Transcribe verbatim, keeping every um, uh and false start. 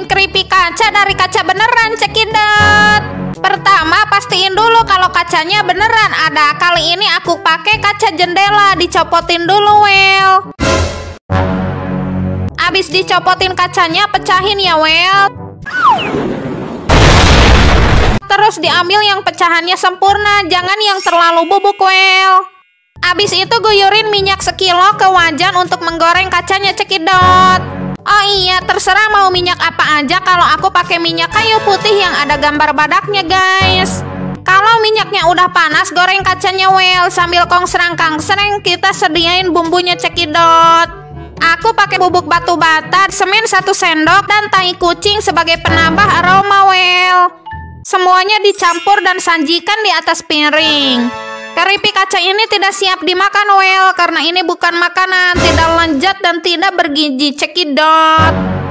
bikin keripik kaca dari kaca beneran, cekidot. Pertama, pastiin dulu kalau kacanya beneran ada. Kali ini aku pakai kaca jendela. Dicopotin dulu, Wel. Abis dicopotin kacanya, pecahin ya, Wel. Terus diambil yang pecahannya sempurna, jangan yang terlalu bubuk, Wel. Abis itu guyurin minyak sekilo ke wajan untuk menggoreng kacanya, cekidot. Oh iya, terserah mau minyak apa aja. Kalau aku pakai minyak kayu putih yang ada gambar badaknya, guys. Kalau minyaknya udah panas, goreng kacanya, Wel. Sambil kongsrang-kangsreng, kita sediain bumbunya, cekidot. Aku pakai bubuk batu bata, semen satu sendok, dan tai kucing sebagai penambah aroma, Wel. Semuanya dicampur dan sajikan di atas piring. Keripik kaca ini tidak siap dimakan, Wel, karena ini bukan makanan, tidak lezat dan tidak bergizi, cekidot.